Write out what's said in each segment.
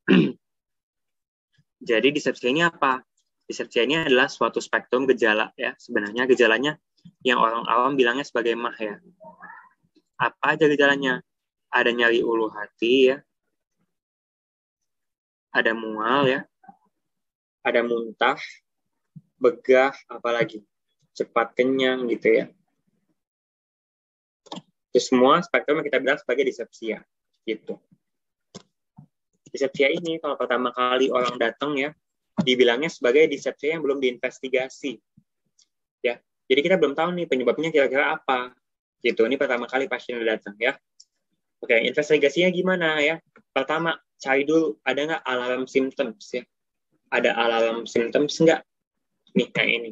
Jadi disepsia ini apa? Disepsia ini adalah suatu spektrum gejala ya. Sebenarnya gejalanya yang orang awam bilangnya sebagai MAH ya. Apa aja gejalanya? Ada nyeri ulu hati ya, ada mual ya, ada muntah, begah, apalagi cepat kenyang gitu ya. Itu semua spektrum yang kita bilang sebagai disepsia gitu. Disepsia ini kalau pertama kali orang datang ya, dibilangnya sebagai disepsia yang belum diinvestigasi ya. Jadi kita belum tahu nih penyebabnya kira-kira apa gitu. Ini pertama kali pasien datang ya. Oke, investigasinya gimana ya? Pertama, cari dulu ada nggak alarm symptoms ya. Ada alarm symptoms nggak? Nih kayak ini.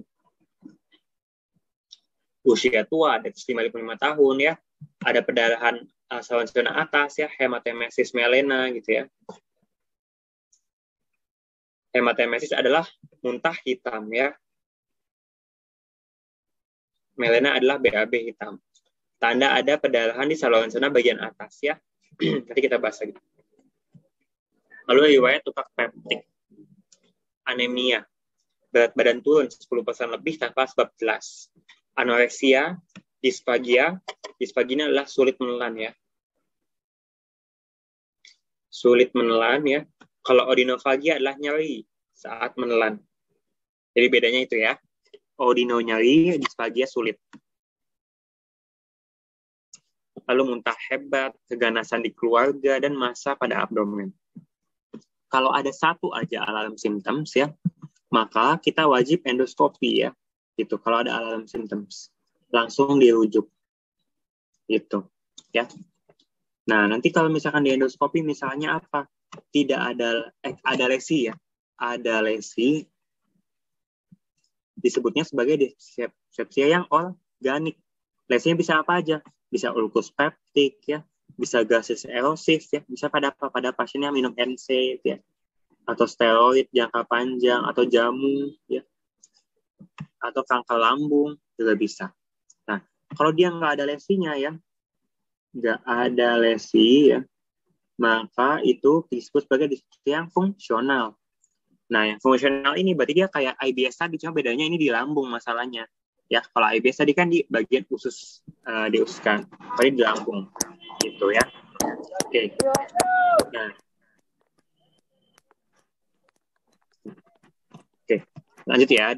Usia tua, ada 55 tahun ya. Ada perdarahan saluran cerna atas ya, hematemesis melena gitu ya. Hematemesis adalah muntah hitam ya. Melena adalah BAB hitam. Tanda ada perdarahan di saluran cerna bagian atas ya. Nanti kita bahas lagi. Lalu riwayat utak peptik. Anemia. Berat badan turun 10% lebih tanpa sebab jelas. Anoreksia, disfagia. Disfagia adalah sulit menelan ya. Sulit menelan ya. Kalau odinofagia adalah nyeri saat menelan. Jadi bedanya itu ya. Odino nyeri, disfagia sulit. Lalu muntah hebat, keganasan di keluarga, dan massa pada abdomen. Kalau ada satu aja alarm symptoms ya, maka kita wajib endoskopi ya. Gitu. Kalau ada alarm symptoms, langsung dirujuk. Gitu. Ya. Nah, nanti kalau misalkan di endoskopi misalnya apa? Tidak ada lesi ya. Ada lesi disebutnya sebagai disepsia yang organik. Lesinya bisa apa aja? Bisa ulkus peptik ya, bisa gases erosif ya, bisa pada apa? Pada pasien yang minum NSAID ya, atau steroid jangka panjang, atau jamu ya, atau kanker lambung juga bisa. Nah, kalau dia nggak ada lesinya ya, nggak ada lesi ya, maka itu disebut sebagai disepsia yang fungsional. Nah, yang fungsional ini berarti dia kayak IBS tadi, cuma bedanya ini di lambung masalahnya. Ya, kalau IBS tadi kan di bagian usus diususkan, tadi di lambung, gitu ya. Oke. Nah, oke, lanjut ya.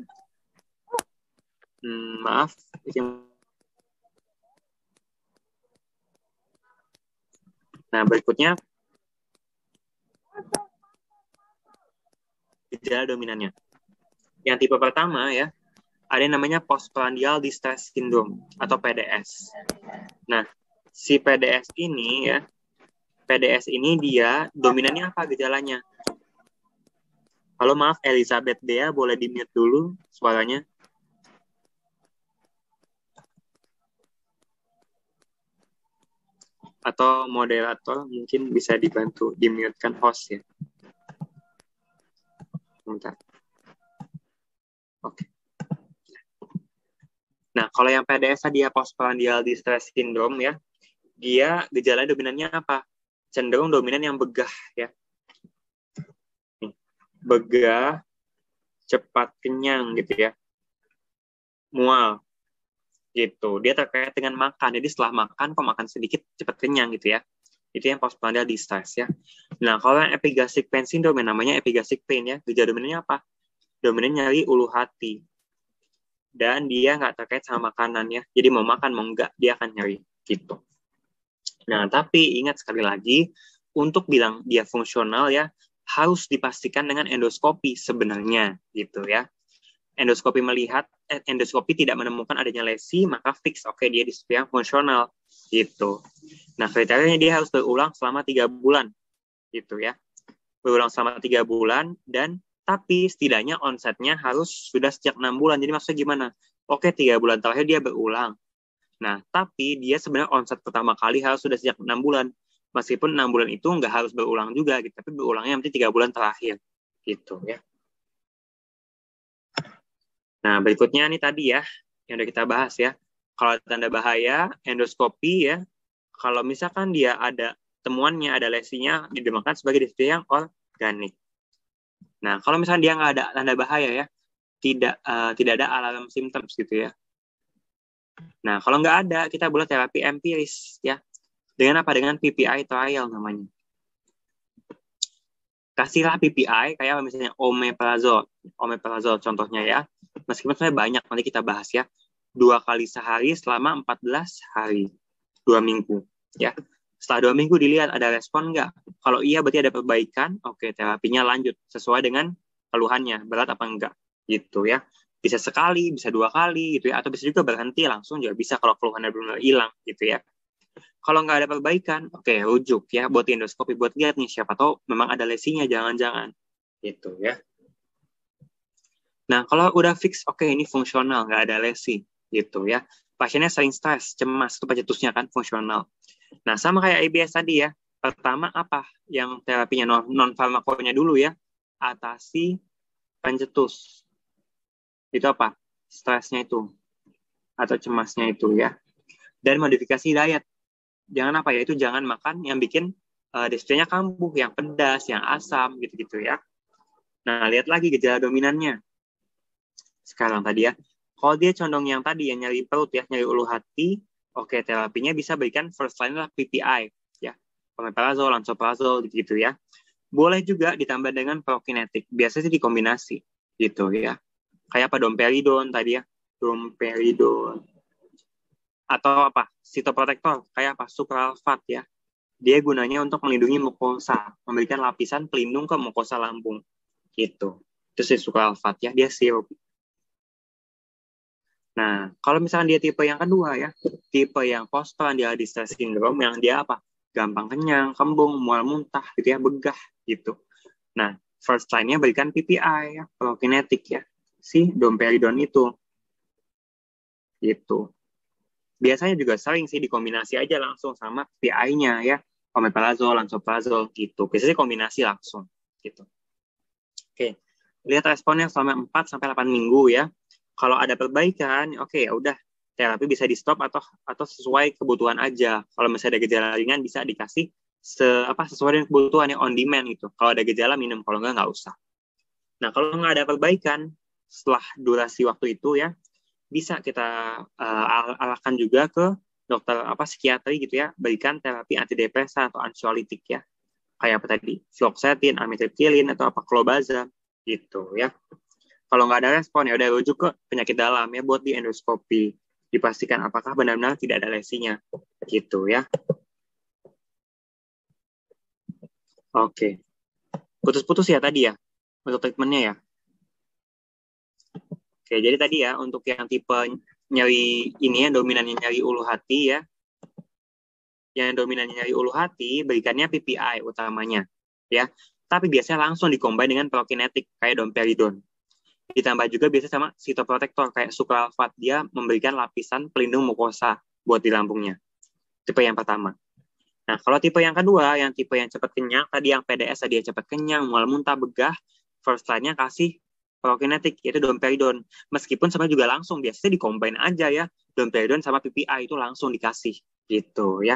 Maaf. Nah, berikutnya gejala dominannya. Yang tipe pertama ya, ada yang namanya postprandial distress syndrome atau PDS. Nah, si PDS ini dia dominannya apa gejalanya? Halo, maaf Elizabeth Dea, boleh di-mute dulu suaranya? Atau moderator mungkin bisa dibantu di-mute-kan host ya. Bentar. Oke. Nah, kalau yang PDS dia postprandial distress syndrome ya, dia gejala dominannya apa? Cenderung dominan yang begah ya. Begah, cepat kenyang gitu ya. Mual gitu. Dia terkait dengan makan. Jadi setelah makan kok makan sedikit cepat kenyang gitu ya. Itu yang postprandial distress ya. Nah, kalau yang epigastric pain syndrome yang namanya epigastric pain ya, gejala dominannya apa? Dominan nyeri ulu hati. Dan dia nggak terkait sama makanan ya. Jadi mau makan mau enggak dia akan nyeri gitu. Nah, tapi ingat sekali lagi untuk bilang dia fungsional ya harus dipastikan dengan endoskopi sebenarnya gitu ya. Endoskopi tidak menemukan adanya lesi, maka fix dia disepsia fungsional gitu. Nah, kriterianya dia harus berulang selama 3 bulan gitu ya. Berulang selama 3 bulan dan tapi setidaknya onsetnya harus sudah sejak 6 bulan. Jadi maksudnya gimana? 3 bulan terakhir dia berulang. Nah, tapi dia sebenarnya onset pertama kali harus sudah sejak 6 bulan. Meskipun 6 bulan itu nggak harus berulang juga, gitu. Tapi berulangnya nanti 3 bulan terakhir. Gitu ya. Nah, berikutnya nih tadi ya, yang udah kita bahas ya. Kalau tanda bahaya, endoskopi ya. Kalau misalkan dia ada temuannya, ada lesinya, dinamakan sebagai disepsia yang ganik. Nah, kalau misalnya dia nggak ada tanda bahaya ya, tidak ada alarm symptoms gitu ya. Nah, kalau nggak ada, kita boleh terapi empiris ya. Dengan apa? Dengan PPI trial namanya. Kasihlah PPI kayak misalnya omeprazole. Omeprazole contohnya ya. Meskipun sebenarnya banyak, nanti kita bahas ya. 2 kali sehari selama 14 hari. 2 minggu. Ya. Setelah 2 minggu dilihat ada respon nggak. Kalau iya berarti ada perbaikan, oke, terapinya lanjut. Sesuai dengan keluhannya, berat apa enggak. Gitu ya. Bisa sekali, bisa 2 kali gitu ya. Atau bisa juga berhenti langsung juga bisa kalau keluhannya belum hilang gitu ya. Kalau nggak ada perbaikan, oke, rujuk ya buat endoskopi, buat lihat nih siapa tahu memang ada lesinya, jangan-jangan gitu ya. Nah, kalau udah fix, oke, ini fungsional, nggak ada lesi gitu ya. Pasiennya sering stres, cemas, itu pencetusnya kan fungsional. Nah, sama kayak IBS tadi ya. Pertama apa yang terapinya non farmakonya dulu ya, atasi pencetus. Itu apa? Stresnya itu atau cemasnya itu ya. Dan modifikasi diet. Jangan apa ya, itu jangan makan yang bikin destroynya kambuh, yang pedas, yang asam, gitu-gitu ya. Nah, lihat lagi gejala dominannya. Sekarang tadi ya, kalau dia condong yang tadi, yang nyari perut ya, nyari ulu hati, oke, terapinya bisa berikan first line lah PPI, ya. Omeprazole, lansoprazole, gitu-gitu ya. Boleh juga ditambah dengan prokinetik, biasanya sih dikombinasi, gitu ya. Kayak apa, domperidone tadi ya, domperidone. Atau apa, sitoprotektor, kayak apa, supralfat ya. Dia gunanya untuk melindungi mukosa, memberikan lapisan pelindung ke mukosa lambung. Gitu. Itu si supralfat ya, dia sirup. Nah, kalau misalnya dia tipe yang kedua ya, tipe yang postprandial distress syndrome yang dia apa? Gampang kenyang, kembung, mual muntah gitu ya, begah gitu. Nah, first line-nya berikan PPI ya, prokinetik ya. Si domperidone itu. Gitu. Biasanya juga sering sih dikombinasi aja langsung sama PPI-nya ya. Omeprazole, lansoprazole gitu. Biasanya kombinasi langsung gitu. Oke. Lihat responnya selama 4 sampai 8 minggu ya. Kalau ada perbaikan, oke, ya udah, terapi bisa di stop atau sesuai kebutuhan aja. Kalau misalnya ada gejala ringan bisa dikasih sesuai dengan kebutuhan yang on demand gitu. Kalau ada gejala minum, kalau nggak usah. Nah, kalau nggak ada perbaikan setelah durasi waktu itu ya, bisa kita arahkan juga ke dokter psikiatri gitu ya, berikan terapi antidepresan atau ansiolitik ya. Kayak apa tadi? Fluoxetine, amitriptyline atau clobazam gitu ya. Kalau nggak ada respon ya udah rujuk ke penyakit dalam ya buat di endoskopi. Dipastikan apakah benar-benar tidak ada lesinya. Gitu ya. Oke. Putus-putus ya tadi ya untuk treatmentnya ya. Oke, jadi tadi ya untuk yang tipe nyeri ini ya dominannya nyeri ulu hati ya. Yang dominannya nyeri ulu hati berikannya PPI utamanya ya. Tapi biasanya langsung dikombin dengan prokinetik kayak domperidone. Ditambah juga biasanya sama sitoprotektor kayak supralfat, dia memberikan lapisan pelindung mukosa buat di lambungnya. Tipe yang pertama. Nah, kalau tipe yang kedua, yang tipe yang cepat kenyang, tadi yang PDS tadi yang cepat kenyang, mual muntah, begah, first line-nya kasih prokinetik, yaitu domperidone. Meskipun sama juga langsung, biasanya dikombin aja ya, domperidone sama PPI itu langsung dikasih, gitu ya.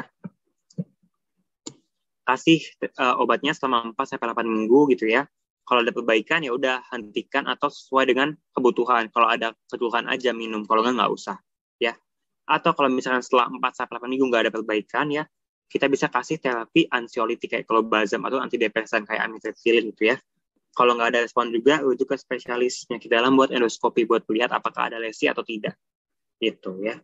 Kasih obatnya selama 4-8 minggu gitu ya. Kalau ada perbaikan ya udah hentikan atau sesuai dengan kebutuhan. Kalau ada kebutuhan aja minum, kalau nggak usah ya. Atau kalau misalkan setelah 4-8 minggu nggak ada perbaikan ya, kita bisa kasih terapi ansiolitik kayak clobazam atau antidepresan kayak amitriptyline gitu ya. Kalau nggak ada respon juga, rujuk ke spesialis penyakit dalam buat endoskopi buat melihat apakah ada lesi atau tidak. Gitu ya.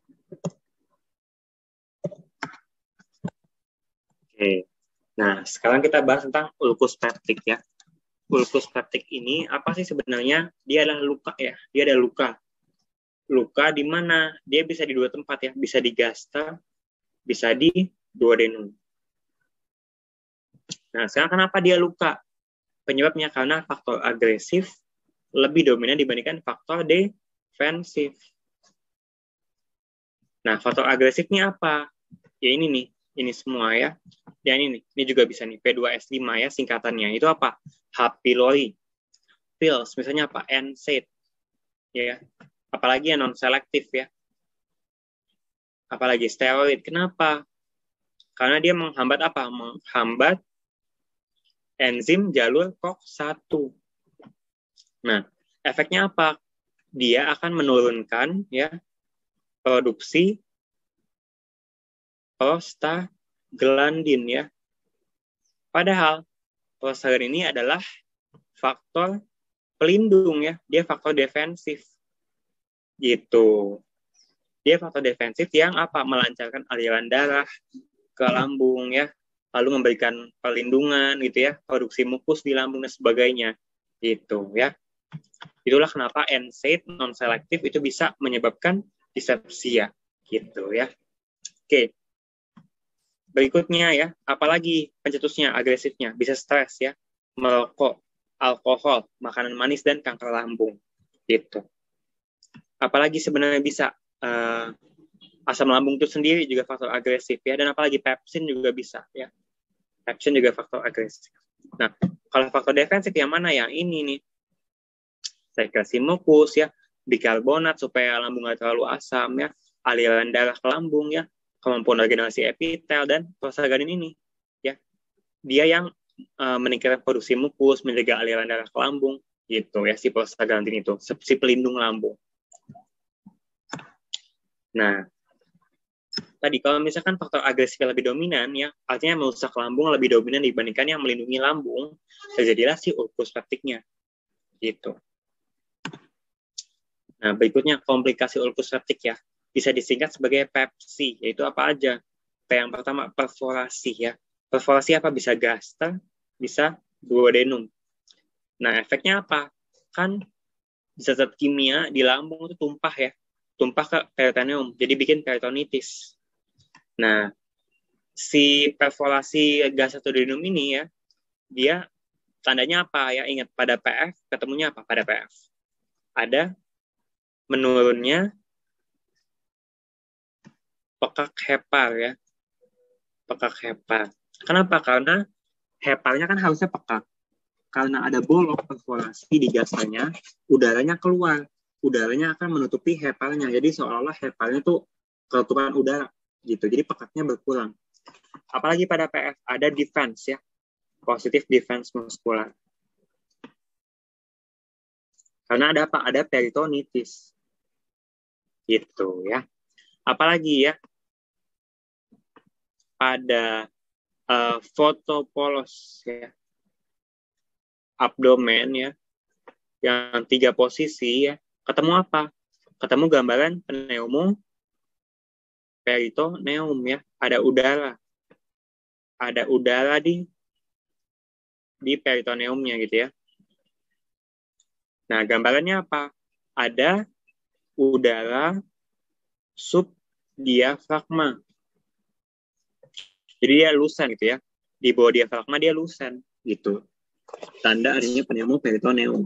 Oke. Nah, sekarang kita bahas tentang ulcus peptic ya. Ulcus peptic ini apa sih sebenarnya? Dia adalah luka ya. Dia ada luka. Luka di mana? Dia bisa di 2 tempat ya. Bisa di gasta, bisa di duodenum. Nah, sekarang kenapa dia luka? Penyebabnya karena faktor agresif lebih dominan dibandingkan faktor defensif. Nah, faktor agresifnya apa? Ya ini nih, ini semua ya. Dan ini juga bisa nih, P2S5 ya singkatannya. Itu apa? H. pylori. Pills, misalnya apa? NSAID. Ya, apalagi yang non-selektif ya. Apalagi steroid. Kenapa? Karena dia menghambat apa? Menghambat enzim jalur COX-1. Nah, efeknya apa? Dia akan menurunkan ya produksi prostaglandin ya. Padahal prostaglandin ini adalah faktor pelindung ya, dia faktor defensif. Gitu. Dia faktor defensif yang apa? Melancarkan aliran darah ke lambung ya, lalu memberikan perlindungan gitu ya, produksi mukus di lambung dan sebagainya. Gitu ya. Itulah kenapa NSAID non-selektif itu bisa menyebabkan dispepsia gitu ya. Oke. Berikutnya ya, apalagi pencetusnya, agresifnya, bisa stres ya, merokok, alkohol, makanan manis dan kanker lambung gitu. Apalagi sebenarnya bisa asam lambung itu sendiri juga faktor agresif ya, dan apalagi pepsin juga bisa ya. Pepsin juga faktor agresif. Nah, kalau faktor defensif yang mana ya? Ini nih. Sekresi mukus ya, bikarbonat supaya lambung nggak terlalu asam ya, aliran darah ke lambung ya, kemampuan regenerasi epitel, dan prostaglandin ini ya, dia yang meningkatkan produksi mukus, menjaga aliran darah ke lambung gitu ya, si prostaglandin itu si pelindung lambung. Nah, tadi kalau misalkan faktor agresif lebih dominan ya, artinya merusak lambung lebih dominan dibandingkan yang melindungi lambung, terjadilah si ulkus peptiknya gitu. Nah, berikutnya komplikasi ulkus septik ya. Bisa disingkat sebagai PEPSI, yaitu apa aja? Yang pertama, perforasi ya. Perforasi apa? Bisa gaster, bisa duodenum. Nah, efeknya apa? Kan zat-zat kimia di lambung itu tumpah ya. Tumpah ke peritoneum, jadi bikin peritonitis. Nah, si perforasi gas atau duodenum ini ya, dia tandanya apa ya? Ingat, pada PF, ketemunya apa pada PF? Ada menurunnya pekak hepar ya. Pekak hepar. Kenapa? Karena heparnya kan harusnya pekak. Karena ada bolong perforasi di gasnya, udaranya keluar. Udaranya akan menutupi heparnya. Jadi seolah-olah heparnya tuh ketutupan udara gitu. Jadi pekaknya berkurang. Apalagi pada PF ada defense ya. Positif defense muskular. Karena ada apa? Ada peritonitis. Gitu ya. Apalagi ya? Ada fotopolos ya. Abdomen ya. Yang 3 posisi ya. Ketemu apa? Ketemu gambaran peritoneum ya. Ada udara. Ada udara di peritoneumnya gitu ya. Nah, gambarannya apa? Ada udara subdiafragma. Jadi dia lusen gitu ya. Di bawah diafragma dia lusen gitu. Tanda adanya pneumoperitoneum.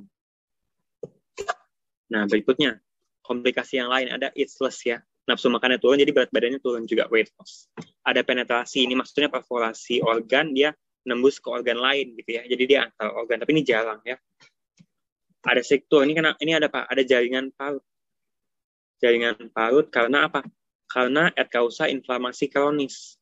Nah, berikutnya komplikasi yang lain ada itchless ya. Nafsu makannya turun, jadi berat badannya turun juga, weight loss. Ada penetrasi, ini maksudnya perforasi organ, dia nembus ke organ lain gitu ya. Jadi dia antar organ, tapi ini jarang ya. Ada sektor, ini ada apa? Ada jaringan parut. Jaringan parut karena apa? Karena et causa inflamasi kronis.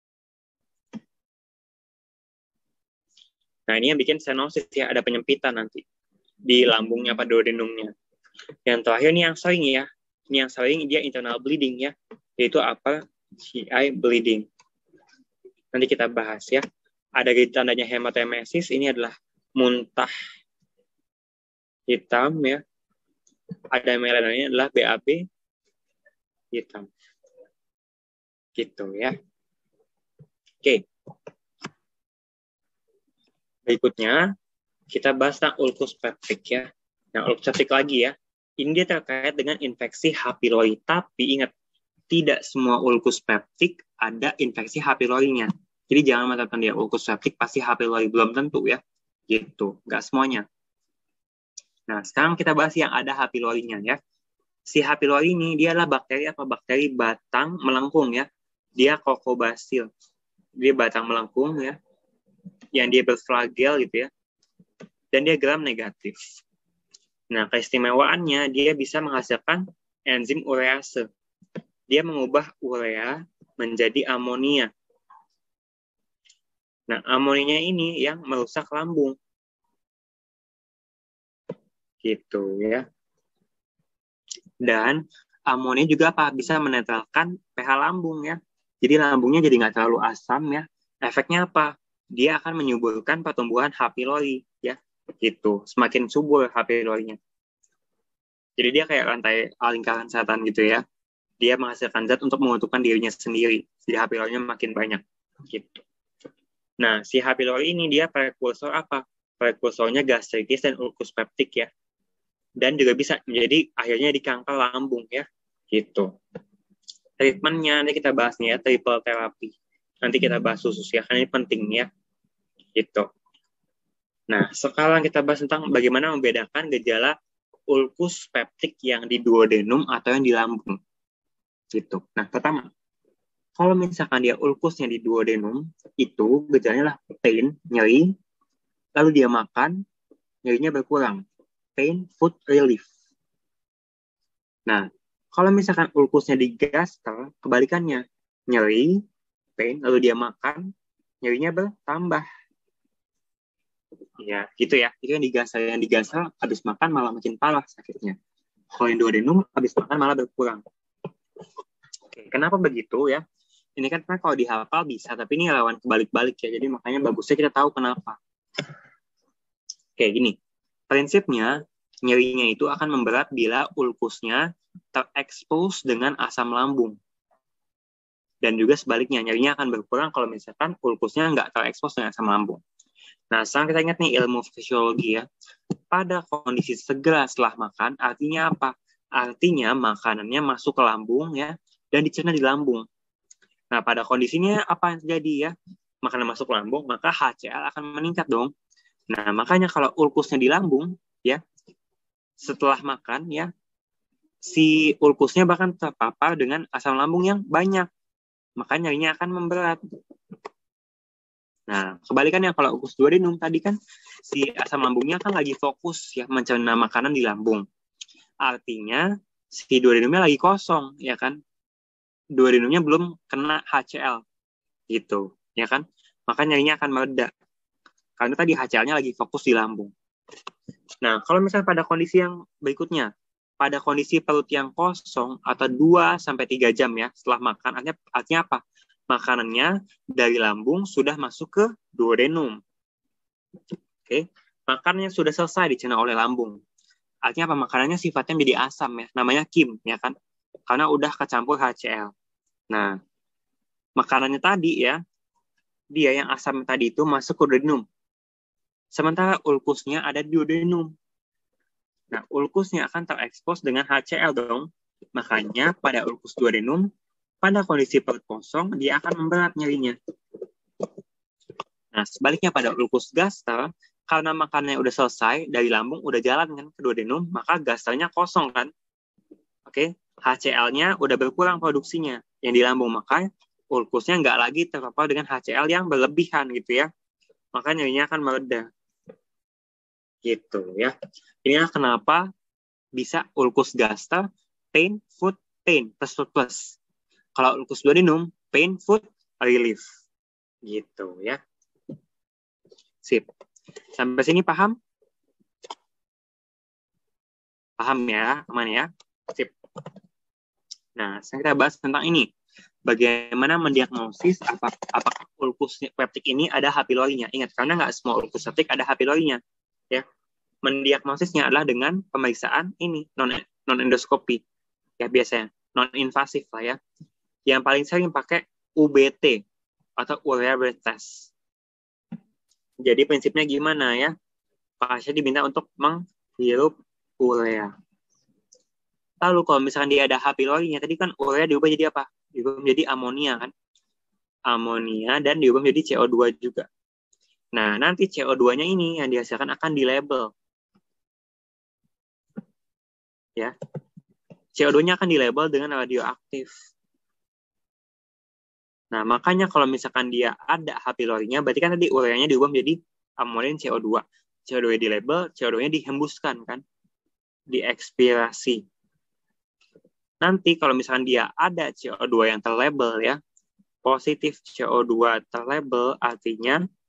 Nah, ini yang bikin stenosis ya, ada penyempitan nanti di lambungnya, pada duodenumnya. Yang terakhir ini yang sering ya. Ini yang sering dia internal bleeding ya, yaitu apa? GI bleeding. Nanti kita bahas ya. Ada tandanya hematemesis, ini adalah muntah hitam ya. Ada melananya adalah BAB hitam. Gitu ya. Oke. Berikutnya kita bahas tentang ulkus peptik ya. Nah, ulkus peptik lagi ya. Ini dia terkait dengan infeksi H. pylori, tapi ingat, tidak semua ulkus peptik ada infeksi H. pylori-nya. Jadi jangan mengatakan dia ulkus peptik pasti H. pylori, belum tentu ya. Gitu, nggak semuanya. Nah, sekarang kita bahas yang ada H. pylori-nya ya. Si H. pylori ini dia adalah bakteri apa? Bakteri batang melengkung ya. Dia Coccobacil. Dia batang melengkung ya. Yang dia berflagel gitu ya. Dan dia gram negatif. Nah, keistimewaannya dia bisa menghasilkan enzim urease. Dia mengubah urea menjadi amonia. Nah, amoninya ini yang merusak lambung. Gitu ya. Dan amonia juga apa? Bisa menetralkan pH lambung ya. Jadi lambungnya jadi nggak terlalu asam ya. Efeknya apa? Dia akan menyuburkan pertumbuhan H. pylori ya. Gitu. Semakin subur H. pylorinya. Jadi dia kayak rantai lingkaran setan gitu ya. Dia menghasilkan zat untuk menguntungkan dirinya sendiri. Jadi H. pylorinya makin banyak. Gitu. Nah, si H. pylori ini dia prekursor apa? Prekursornya gastritis dan ulkus peptik ya. Dan juga bisa menjadi akhirnya di kanker lambung ya. Gitu. Treatmentnya nanti kita bahas nih ya, triple terapi. Nanti kita bahas khusus ya, karena ini penting ya. Gitu. Nah, sekarang kita bahas tentang bagaimana membedakan gejala ulkus peptik yang di duodenum atau yang di lambung. Gitu. Nah, pertama, kalau misalkan dia ulkusnya di duodenum, itu gejalanya lah pain, nyeri, lalu dia makan, nyerinya berkurang. Pain, food relief. Nah, kalau misalkan ulkusnya di gaster, kebalikannya. Nyeri, pain, lalu dia makan, nyerinya bertambah. Ya, gitu ya. Itu yang digasal. Yang digasal, habis makan malah makin parah sakitnya. Kalau yang duodenum, habis makan malah berkurang. Oke, kenapa begitu ya? Ini kan kalau dihafal bisa, tapi ini lawan kebalik-balik ya. Jadi makanya bagusnya kita tahu kenapa. Oke, gini. Prinsipnya, nyerinya itu akan memberat bila ulkusnya terekspos dengan asam lambung. Dan juga sebaliknya, nyerinya akan berkurang kalau misalkan ulkusnya nggak terekspos dengan asam lambung. Nah, sekarang kita ingat nih ilmu fisiologi ya. Pada kondisi segera setelah makan, artinya apa? Artinya makanannya masuk ke lambung ya, dan dicerna di lambung. Nah, pada kondisinya apa yang terjadi ya? Makanan masuk ke lambung, maka HCl akan meningkat dong. Nah, makanya kalau ulkusnya di lambung, ya, setelah makan, ya, si ulkusnya bahkan terpapar dengan asam lambung yang banyak. Makanya nyerinya akan memberat. Nah, kebalikannya kalau ulkus duodenum tadi kan, si asam lambungnya kan lagi fokus ya mencerna makanan di lambung. Artinya, si duodenumnya lagi kosong, ya kan? Duodenumnya belum kena HCl, gitu, ya kan? Makanya nyerinya akan meledak. Karena tadi HCl-nya lagi fokus di lambung. Nah, kalau misalnya pada kondisi yang berikutnya, pada kondisi perut yang kosong atau 2-3 jam ya setelah makan, artinya apa? Makanannya dari lambung sudah masuk ke duodenum. Oke, makanannya sudah selesai dicerna oleh lambung. Artinya apa? Makanannya sifatnya menjadi asam ya, namanya kim ya kan? Karena udah kecampur HCl. Nah, makanannya tadi ya, dia yang asam tadi itu masuk ke duodenum. Sementara ulkusnya ada di duodenum. Nah, ulkusnya akan terekspos dengan HCl dong. Makanya pada ulkus duodenum, pada kondisi perut kosong, dia akan memberat nyerinya. Nah, sebaliknya pada ulkus gaster, karena makanannya udah selesai, dari lambung udah jalan kan ke duodenum, maka gasternya kosong kan. Oke, HCl-nya udah berkurang produksinya. Yang di lambung, maka ulkusnya nggak lagi terpapar dengan HCl yang berlebihan gitu ya. Maka nyerinya akan mereda. Gitu ya. Inilah kenapa bisa ulkus gaster, pain, food, pain, plus. Kalau ulkus duodenum, pain, food, relief. Gitu ya. Sip. Sampai sini paham? Paham ya, aman ya? Sip. Nah, sekarang kita bahas tentang ini. Bagaimana mendiagnosis apakah ulkus peptik ini ada H. pylorinya. Ingat, karena nggak semua ulkus peptik ada H. pylorinya. Ya. Mendiagnosisnya adalah dengan pemeriksaan ini, non-endoskopi. Ya, biasanya. Non-invasif lah ya. Yang paling sering pakai UBT atau urea breath test. Jadi prinsipnya gimana ya? Pasien diminta untuk menghirup urea. Lalu kalau misalkan dia ada H. pylorinya, tadi kan urea diubah jadi apa? Diubah menjadi amonia kan? Amonia dan diubah menjadi CO2 juga. Nah, nanti CO2-nya ini yang dihasilkan akan dilabel. Ya. CO2-nya akan dilabel dengan radioaktif. Nah, makanya kalau misalkan dia ada H. pylorinya, berarti kan tadi ureanya diubah menjadi amonia dan CO2. CO2-nya dilabel, CO2-nya dihembuskan kan? Diekspirasi. Nanti kalau misalkan dia ada CO2 yang terlabel ya, positif CO2 terlabel artinya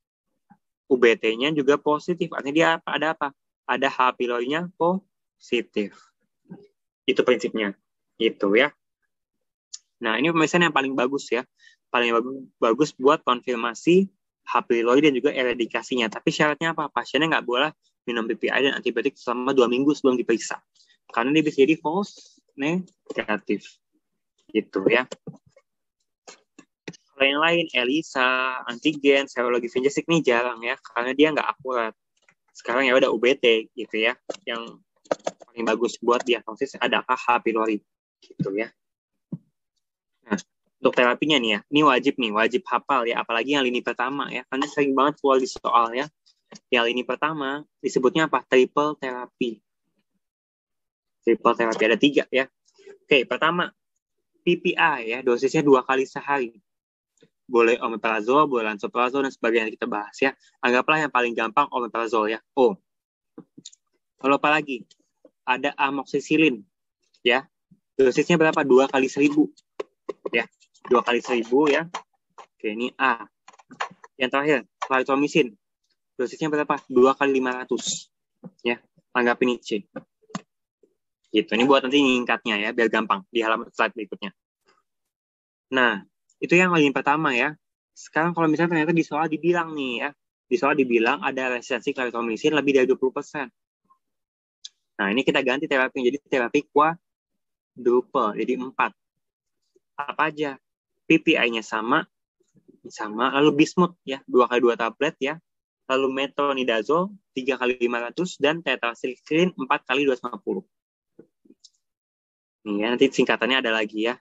UBT-nya juga positif. Artinya dia ada apa? Ada H. pylori-nya positif. Itu prinsipnya. Itu ya. Nah, ini pemeriksaan yang paling bagus ya. Paling bagus buat konfirmasi H. pylori dan juga eradikasinya. Tapi syaratnya apa? Pasiennya nggak boleh minum PPI dan antibiotik selama 2 minggu sebelum diperiksa. Karena dia bisa jadi false negatif. Gitu ya. Kalau yang lain, ELISA, antigen, serologi fungicid nih jarang ya, karena dia nggak akurat. Sekarang ya udah UBT gitu ya, yang paling bagus buat diagnosis adakah H. pylori gitu ya. Nah, untuk terapinya nih ya, ini wajib hafal ya, apalagi yang lini pertama ya, karena sering banget keluar di soal ya. Yang lini pertama disebutnya apa? Triple terapi. Triple terapi ada 3 ya. Oke, pertama PPI ya, dosisnya 2 kali sehari. Boleh omeprazol, boleh lansoprazol, dan sebagainya kita bahas ya. Anggaplah yang paling gampang omeprazol ya. Kalau apa lagi? Ada amoxicillin ya. Dosisnya berapa? 2 kali 1000 ya. 2 kali 1000 ya. Oke, ini A. Yang terakhir, clarithromycin. Dosisnya berapa? 2 kali 500 ya. Anggap ini C. Gitu. Ini buat nanti nyingkatnya ya, biar gampang di halaman slide berikutnya. Nah, itu yang paling pertama ya. Sekarang kalau misalnya ternyata di soal dibilang nih ya. Di soal dibilang ada resistensi clarithromycin lebih dari 20%. Nah, ini kita ganti terapi. Jadi terapi quadruple. Jadi 4. Apa aja? PPI-nya sama. Lalu bismuth ya. 2 kali 2 tablet ya. Lalu metronidazole 3 kali 500. Dan tetracycline 4 kali 250. Nih ya, nanti singkatannya ada lagi ya.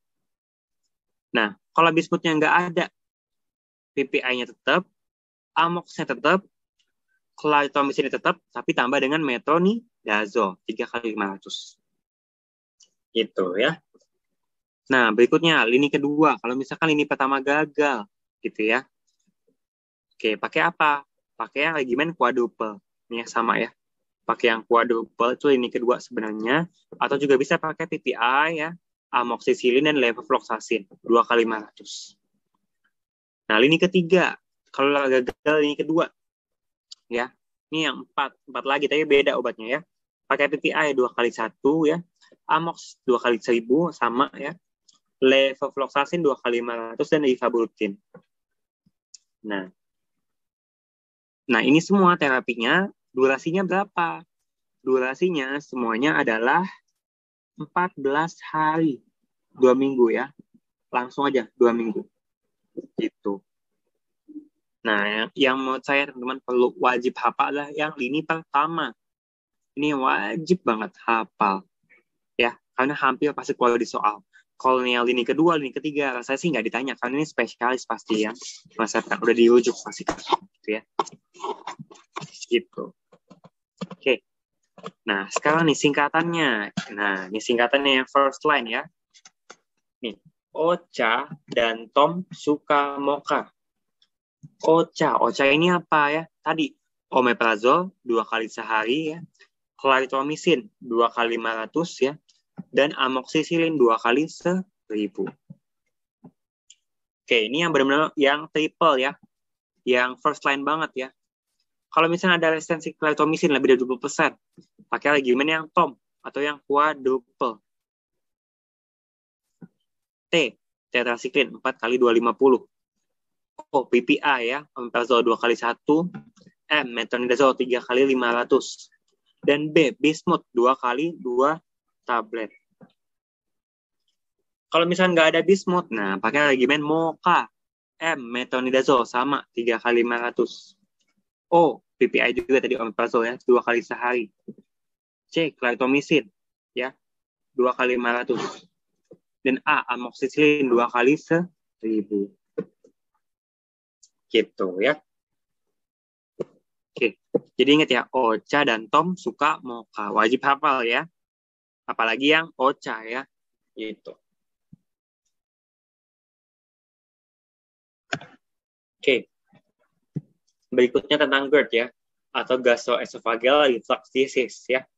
Nah, kalau bismutnya nggak ada, PPI-nya tetap, amoxnya tetap, clarithromycin tetap, tapi tambah dengan metronidazole 3 kali 500. Gitu ya. Nah, berikutnya lini kedua. Kalau misalkan lini pertama gagal, gitu ya. Oke, pakai apa? Pakai yang regimen quadruple. Ini sama ya. Pakai yang quadruple itu lini kedua sebenarnya. Atau juga bisa pakai PPI ya, amoxicillin dan levofloxacin 2 kali 500. Nah, lini ketiga, kalau gagal lini kedua, ya, ini yang 4 lagi, tapi beda obatnya ya. Pakai PPI 2 kali 1 ya, amox 2 kali 1000 sama ya, levofloxacin 2 kali 500 dan rifabutin. Nah, ini semua terapinya, durasinya berapa? Durasinya semuanya adalah 14 hari. 2 minggu ya. Langsung aja 2 minggu. Gitu. Nah, yang menurut saya teman-teman perlu wajib hafal adalah yang lini pertama. Ini wajib banget hafal. Ya, karena hampir pasti keluar di soal. Kalau yang lini kedua, lini ketiga, rasanya sih nggak ditanya. Karena ini spesialis pasti ya. Masa udah dirujuk pasti. Gitu ya. Gitu. Oke. Nah, sekarang nih singkatannya. Nah, ini singkatannya yang first line ya. Nih, Ocha dan Tom suka mocha. Ocha ini apa ya? Tadi omeprazol 2 kali sehari ya. Clarithromycin 2 kali 500 ya. Dan amoxicillin 2 kali 1000. Oke, ini yang benar-benar yang triple ya. Yang first line banget ya. Kalau misalnya ada resistensi clarithromycin lebih dari 20%, pakai regimen yang Tom atau yang quadruple. T, tetracycline 4 kali 250. PPI ya, omeprazol 2 kali 1, M, metronidazole 3 kali 500. Dan B, bismuth 2 kali 2 tablet. Kalau misalnya nggak ada bismuth, nah pakai regimen MOCA. M, metronidazole sama 3 kali 500. O, PPI juga tadi omeprazol ya, 2 kali sehari. C, clarithromycin ya, 2 kali 500. Dan A, amoxicillin 2 kali 1000. Gitu ya. Oke, jadi ingat ya, Ocha dan Tom suka mocha. Wajib hafal ya. Apalagi yang Ocha ya. Gitu. Oke. Berikutnya tentang GERD ya. Atau gastroesophageal reflux disease ya.